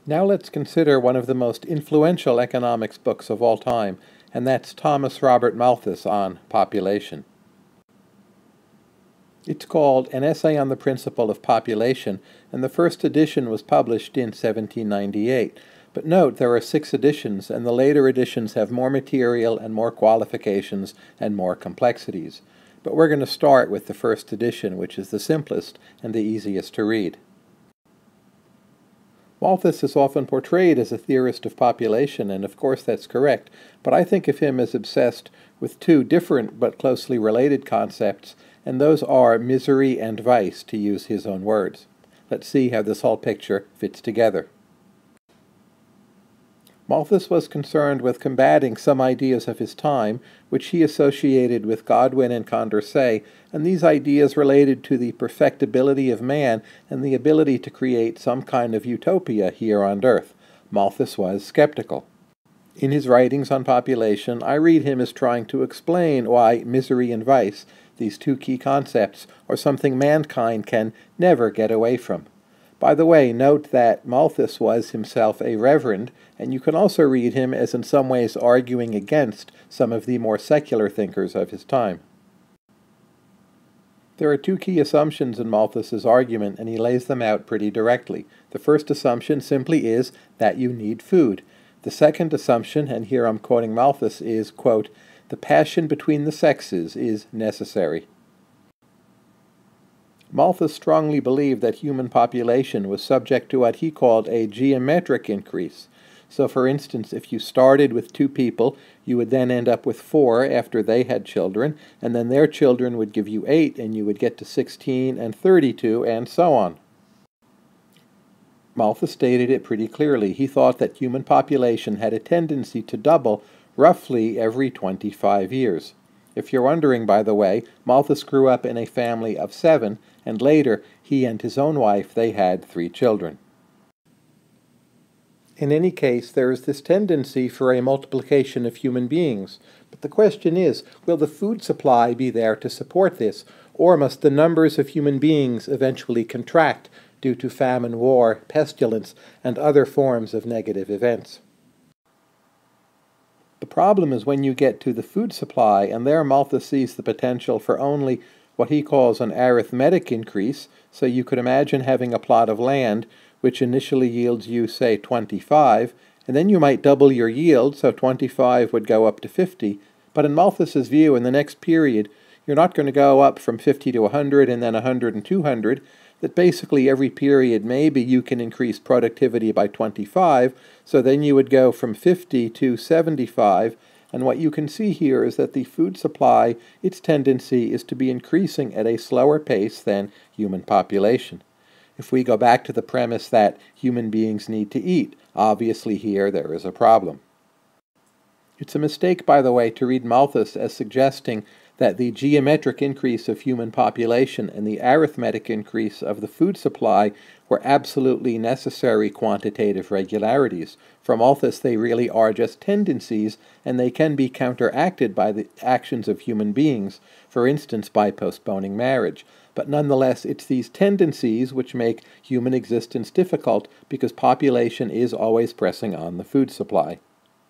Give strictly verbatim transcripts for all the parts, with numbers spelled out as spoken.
Now let's consider one of the most influential economics books of all time, and that's Thomas Robert Malthus on population. It's called An Essay on the Principle of Population, and the first edition was published in seventeen ninety-eight. But note, there are six editions, and the later editions have more material and more qualifications and more complexities. But we're going to start with the first edition, which is the simplest and the easiest to read. Malthus is often portrayed as a theorist of population, and of course that's correct, but I think of him as obsessed with two different but closely related concepts, and those are misery and vice, to use his own words. Let's see how this whole picture fits together. Malthus was concerned with combating some ideas of his time, which he associated with Godwin and Condorcet, and these ideas related to the perfectibility of man and the ability to create some kind of utopia here on earth. Malthus was skeptical. In his writings on population, I read him as trying to explain why misery and vice, these two key concepts, are something mankind can never get away from. By the way, note that Malthus was himself a reverend, and you can also read him as in some ways arguing against some of the more secular thinkers of his time. There are two key assumptions in Malthus's argument, and he lays them out pretty directly. The first assumption simply is that you need food. The second assumption, and here I'm quoting Malthus, is, quote, "The passion between the sexes is necessary." Malthus strongly believed that human population was subject to what he called a geometric increase. So, for instance, if you started with two people, you would then end up with four after they had children, and then their children would give you eight, and you would get to sixteen and thirty-two, and so on. Malthus stated it pretty clearly. He thought that human population had a tendency to double roughly every twenty-five years. If you're wondering, by the way, Malthus grew up in a family of seven, and later he and his own wife, they had three children. In any case, there is this tendency for a multiplication of human beings. But the question is, will the food supply be there to support this, or must the numbers of human beings eventually contract due to famine, war, pestilence, and other forms of negative events? The problem is when you get to the food supply, and there Malthus sees the potential for only what he calls an arithmetic increase, so you could imagine having a plot of land which initially yields you, say, twenty-five, and then you might double your yield, so twenty-five would go up to fifty, but in Malthus's view, in the next period, you're not going to go up from fifty to one hundred and then one hundred and two hundred, that basically every period maybe you can increase productivity by twenty-five, so then you would go from fifty to seventy-five, and what you can see here is that the food supply, its tendency is to be increasing at a slower pace than human population. If we go back to the premise that human beings need to eat, obviously here there is a problem. It's a mistake, by the way, to read Malthus as suggesting that the geometric increase of human population and the arithmetic increase of the food supply were absolutely necessary quantitative regularities. For Malthus, they really are just tendencies, and they can be counteracted by the actions of human beings, for instance by postponing marriage. But nonetheless, it's these tendencies which make human existence difficult because population is always pressing on the food supply.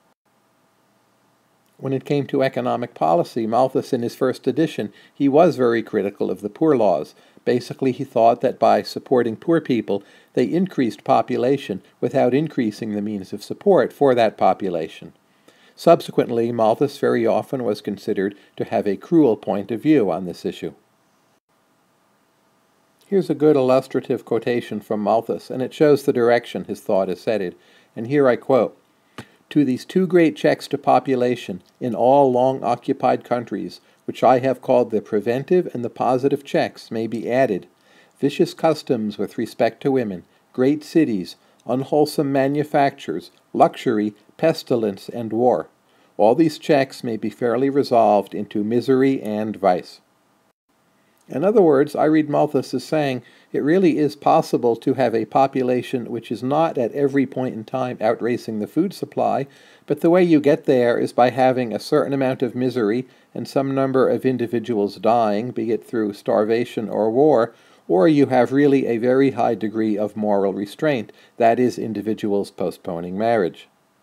When it came to economic policy, Malthus in his first edition, he was very critical of the poor laws. Basically, he thought that by supporting poor people, they increased population without increasing the means of support for that population. Subsequently, Malthus very often was considered to have a cruel point of view on this issue. Here's a good illustrative quotation from Malthus, and it shows the direction his thought is headed. And here I quote, "To these two great checks to population in all long-occupied countries, which I have called the preventive and the positive checks, may be added vicious customs with respect to women, great cities, unwholesome manufactures, luxury, pestilence, and war. All these checks may be fairly resolved into misery and vice." In other words, I read Malthus as saying it really is possible to have a population which is not at every point in time outracing the food supply, but the way you get there is by having a certain amount of misery and some number of individuals dying, be it through starvation or war, or you have really a very high degree of moral restraint, that is, individuals postponing marriage.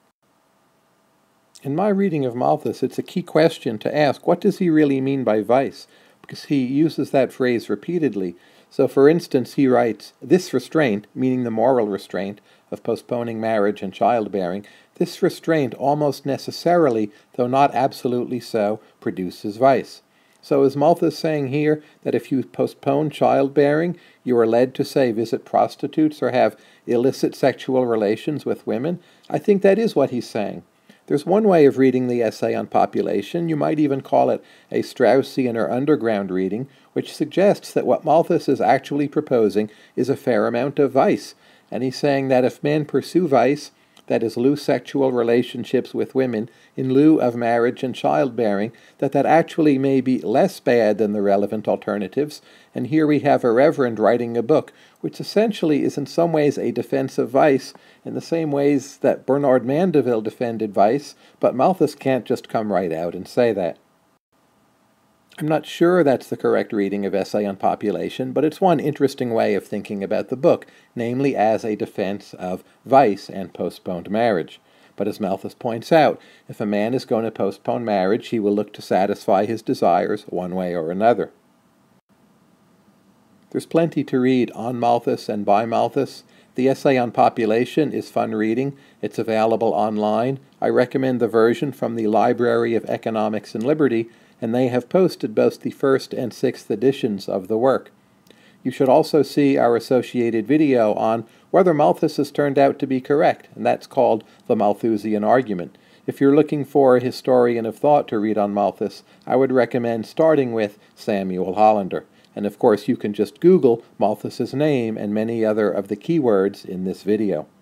In my reading of Malthus, it's a key question to ask, what does he really mean by vice? Because he uses that phrase repeatedly. So, for instance, he writes, this restraint, meaning the moral restraint of postponing marriage and childbearing, this restraint almost necessarily, though not absolutely so, produces vice. So is Malthus saying here that if you postpone childbearing, you are led to, say, visit prostitutes or have illicit sexual relations with women? I think that is what he's saying. There's one way of reading the essay on population. You might even call it a Straussian or underground reading, which suggests that what Malthus is actually proposing is a fair amount of vice. And he's saying that if men pursue vice, that is, loose sexual relationships with women, in lieu of marriage and childbearing, that that actually may be less bad than the relevant alternatives. And here we have a reverend writing a book, which essentially is in some ways a defense of vice, in the same ways that Bernard Mandeville defended vice, but Malthus can't just come right out and say that. I'm not sure that's the correct reading of Essay on Population, but it's one interesting way of thinking about the book, namely as a defense of vice and postponed marriage. But as Malthus points out, if a man is going to postpone marriage, he will look to satisfy his desires one way or another. There's plenty to read on Malthus and by Malthus. The Essay on Population is fun reading. It's available online. I recommend the version from the Library of Economics and Liberty, and they have posted both the first and sixth editions of the work. You should also see our associated video on whether Malthus has turned out to be correct, and that's called The Malthusian Argument. If you're looking for a historian of thought to read on Malthus, I would recommend starting with Samuel Hollander. And of course, you can just Google Malthus's name and many other of the keywords in this video.